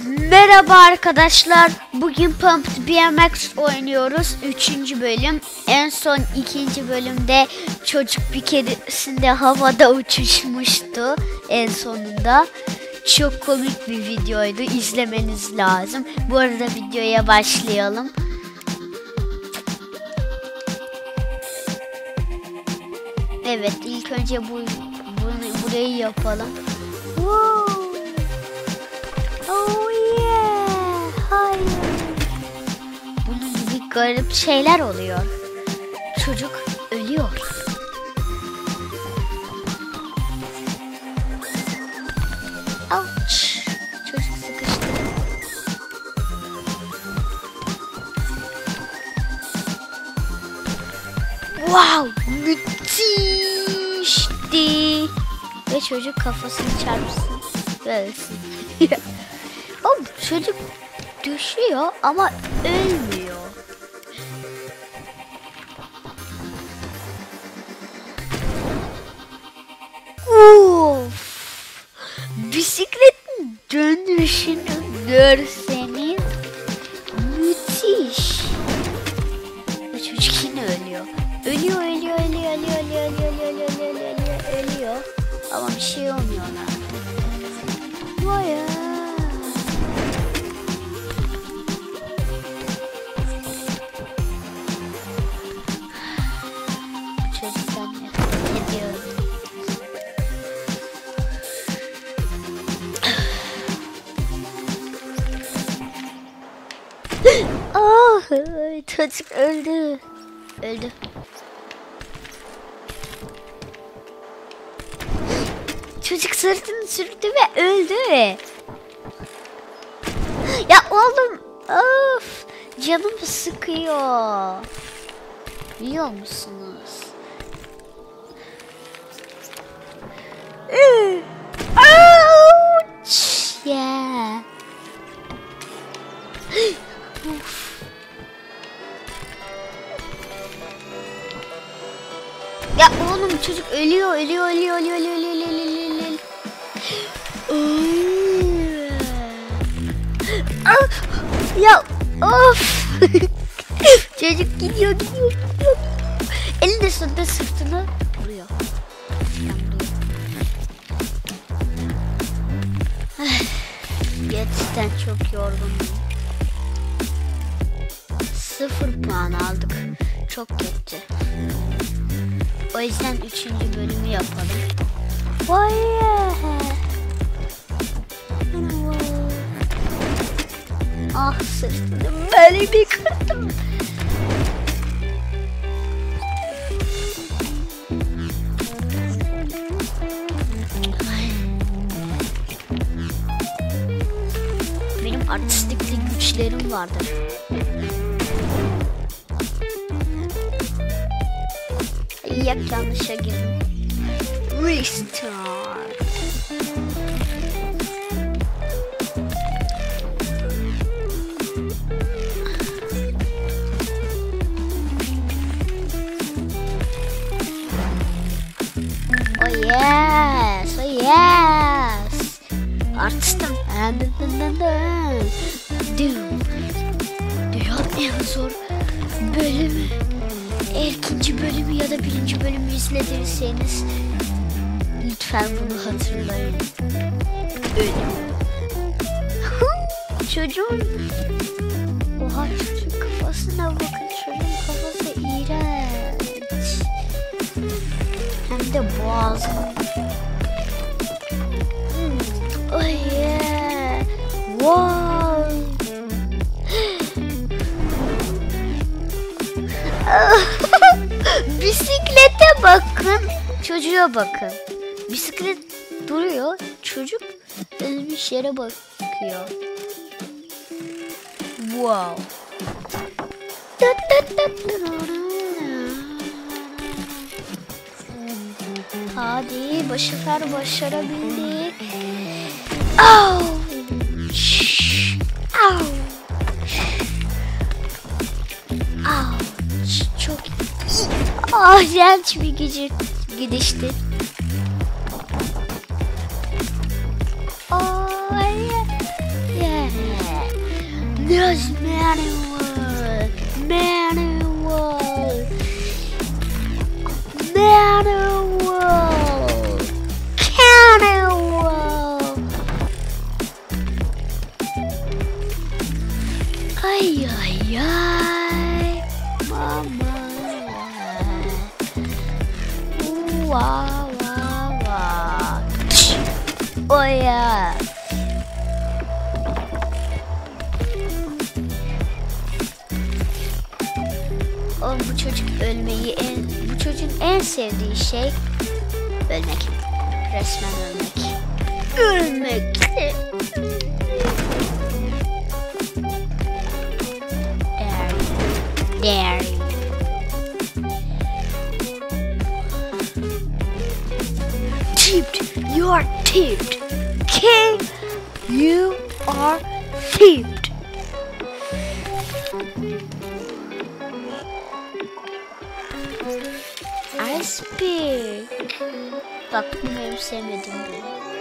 Merhaba arkadaşlar. Bugün Pumped BMX oynuyoruz. 3. bölüm. En son 2. bölümde çocuk bir keresinde havada uçuşmuştu en sonunda. Çok komik bir videoydu. İzlemeniz lazım. Bu arada videoya başlayalım. Evet, ilk önce burayı yapalım. Wow. Oh yeah. Hayır. Bunun gibi garip şeyler oluyor. Çocuk ölüyor. Ouch. Çocuk sıkıştı. Wow. Müthişti. Ve çocuk kafasını çarpsın. Böylesin. Oğlum çocuk düşüyor ama ölmüyor. Of! Bisikletin dönüşünü görseniz müthiş. Ve çocuk yine ölüyor. Ölüyor. Ama bir şey olmuyor ona. Vay ya. Çocuktan nefret ediyorum. Oh, çocuk öldü. Çocuk sırtını sürdü ve öldü. Ya oğlum, of, canım sıkıyor. Biliyor musunuz? Ouch! Yeah. Ya oğlum çocuk ölüyor. Ya of. Çocuk gidiyor. Elinde sonunda sırtını vuruyor. Gerçekten çok yorgunum. 0 puan aldık. Çok kötü. O yüzden 3. bölümü yapalım. Vay ah, sırtını böyle bir kırdım. Benim artistikli güçlerim vardır. Yanlışa girdim. Restart. Oh yes. Artistim. Dünyanın en zor bölümü. Eğer 2. bölümü ya da 1. bölümü izlediyseniz lütfen bunu hatırlayın. Çocuğun oha, çocuğun kafasına bakın. Çocuğun kafası iğrenç. Hem de boğazım. Oh yeah. Wow. Bisiklete bakın, çocuğa bakın. Bisiklet duruyor, çocuk ölmüş yere bakıyor. Wow. Hadi başarabildik. Ouch. Çok iğrenç bir gidişti. Oh yeah. Yes, manual. Manual. Manual. Manual. Ay ay ay. Mama. Wow wow wow. Oh yeah. Bu çocuk bu çocuğun en sevdiği şey ölmek. Resmen ölmek. Ölmek. There. Tipped. You are tipped. Okay? You are tipped. I speak. Bak bunu benim sevmediğim bu.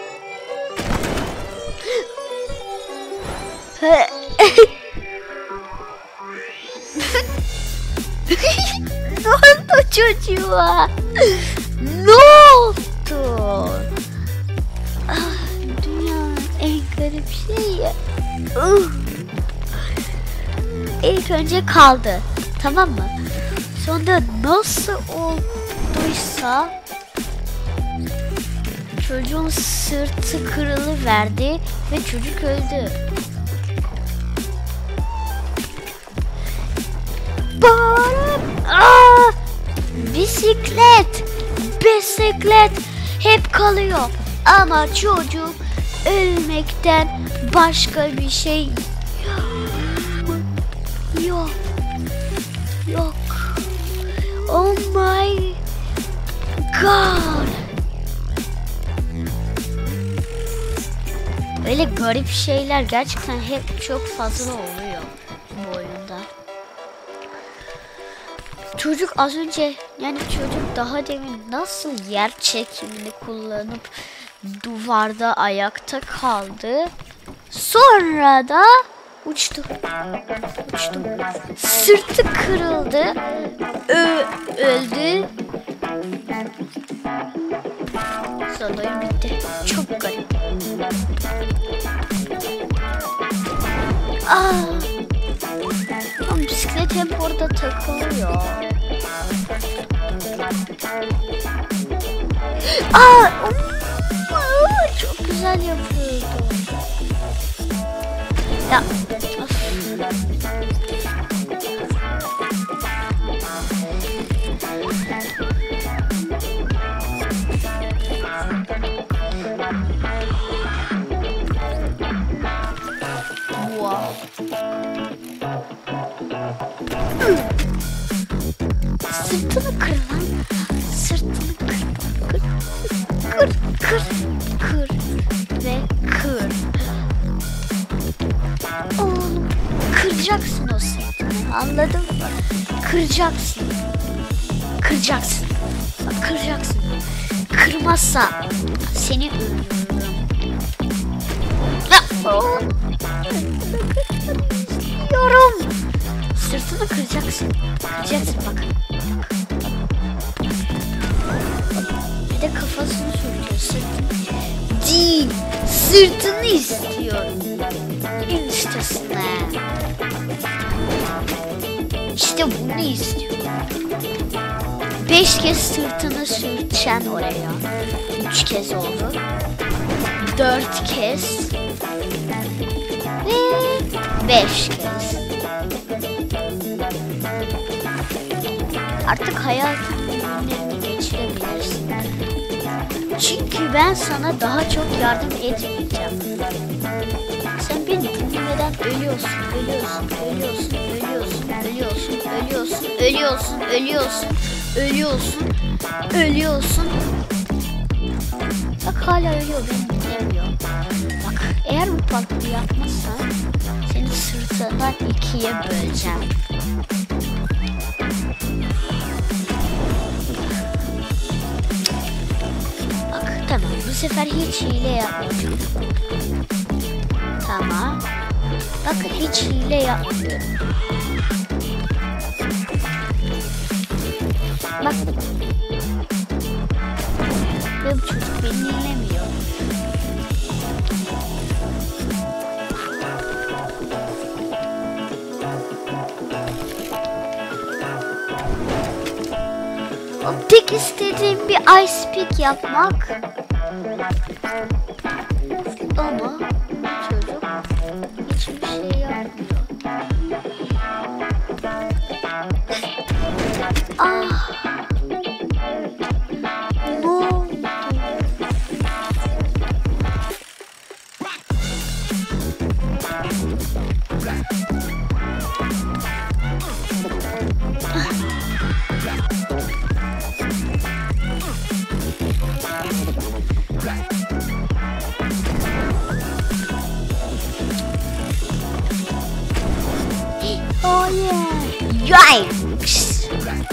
Ne oldu çocuğa? Ne oldu? Dünyanın en garip şeyi. İlk önce kaldı. Tamam mı? Sonra nasıl olduysa çocuğun sırtı kırılıverdi ve çocuk öldü. Bisiklet hep kalıyor ama çocuk ölmekten başka bir şey yok. Oh my god. Öyle garip şeyler gerçekten hep çok fazla oluyor bu oyunda. Çocuk az önce çocuk daha demin nasıl yer çekimini kullanıp duvarda ayakta kaldı. Sonra da uçtu. Sırtı kırıldı. Öldü. Sonra oyun bitti. Çok garip. Bisiklet hep orada takılıyor. Çok güzel yapıyordu. Ya. Wow. Sırtını kır lan. Sırtını kır ve kır. Oğlum kıracaksın o sırtını, anladın mı? Kıracaksın. Bak, kıracaksın. Kırmazsa seni öldürürüm. Yorum. Sırtını kıracaksın bak. Bir de kafasını sürtüyor, sırtını değil, sırtını istiyorum. İştesine. İşte bunu istiyorum. 5 kez sırtını sürteceksin oraya. 3 kez oldu. 4 kez. Ve 5 kez. Artık hayatın günlerini geçirebilirsin. Çünkü ben sana daha çok yardım etmeyeceğim. Sen beni dinlemeden ölüyorsun. Bak hala ölüyor, beni dinlemiyor. Bak eğer bu parkuru yapmazsan seni sırtından 2'ye böleceğim. Bak tamam, bu sefer hiç hile yapmayacağım. Tamam. Bakın hiç hile yapmıyorum. Bak. Ve bu çocuk beni dinlemiyor. Tek istediğim bir ice pick yapmak. Ama çocuk hiçbir şey yapmıyor. Ah. No. Oh yeah. Yikes.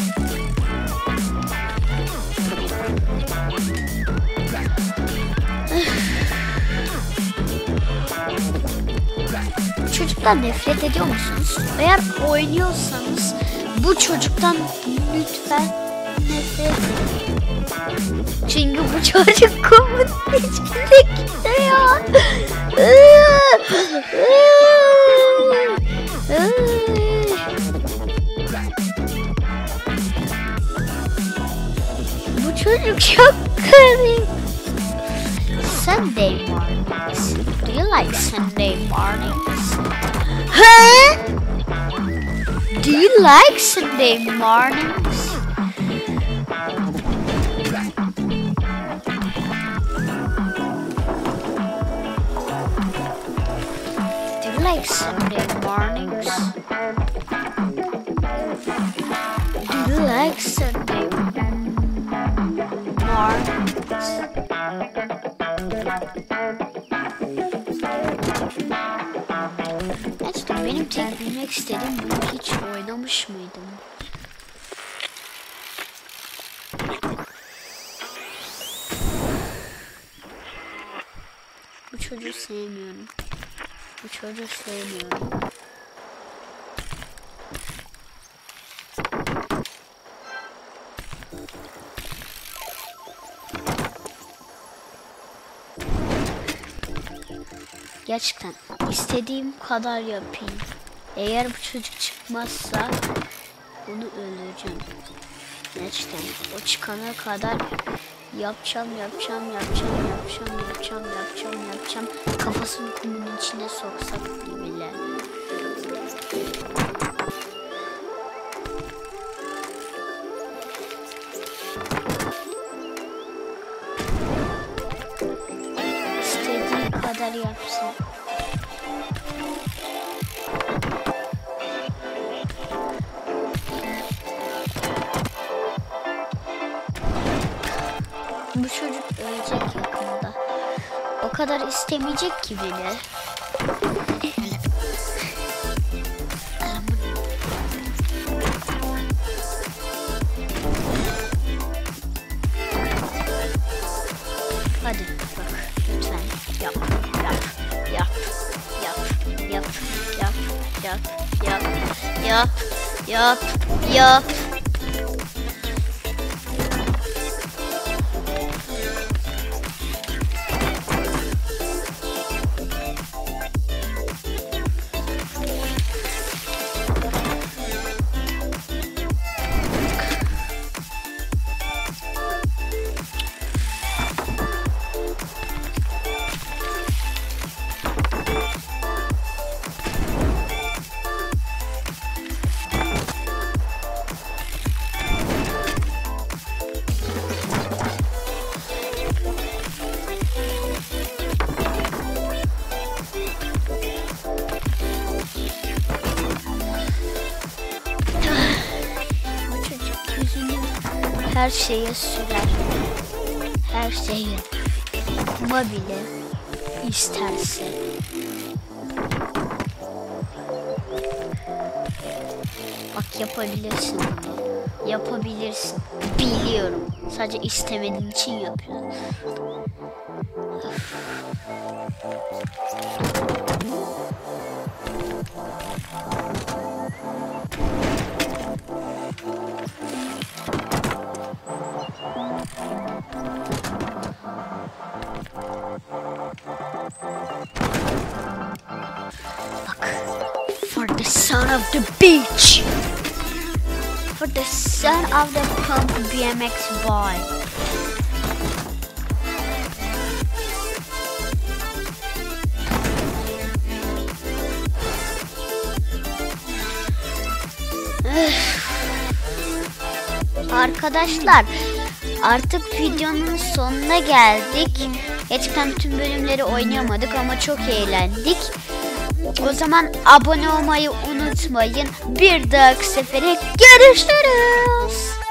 Çocuktan nefret ediyor musunuz? Eğer oynuyorsanız bu çocuktan lütfen nefret edin. Çünkü bu çocuk kumun içinde gidiyor. Bu çocuk çok garip. Sunday mornings. Do you like Sunday mornings? Huh? Do you like Sunday mornings? Do you like Sunday mornings? Do you like Sunday mornings? Gerçekten benim tek bilmek istediğim bunu hiç oynamış mıydım? Bu çocuğu sevmiyorum. Bu çocuğu sevmiyorum. Gerçekten istediğim kadar yapayım. Eğer bu çocuk çıkmazsa bunu öldüreceğim. Gerçekten o çıkana kadar yapacağım. Kafasını kumun içine soksak bile. İstediği kadar yapsın. Bu çocuk ölecek yakında. O kadar istemeyecek ki bile. Hadi bak lütfen yap. Her şeye sürer. Her şeye. Kuma bile isterse. Bak yapabilirsin. Yapabilirsin. Biliyorum. Sadece istemediğin için yapıyorsun. son of the beach. For the son of the Pump BMX boy. Arkadaşlar artık videonun sonuna geldik. Gerçekten bütün bölümleri oynayamadık ama çok eğlendik. O zaman abone olmayı unutmayın. Bir dahaki sefere görüşürüz.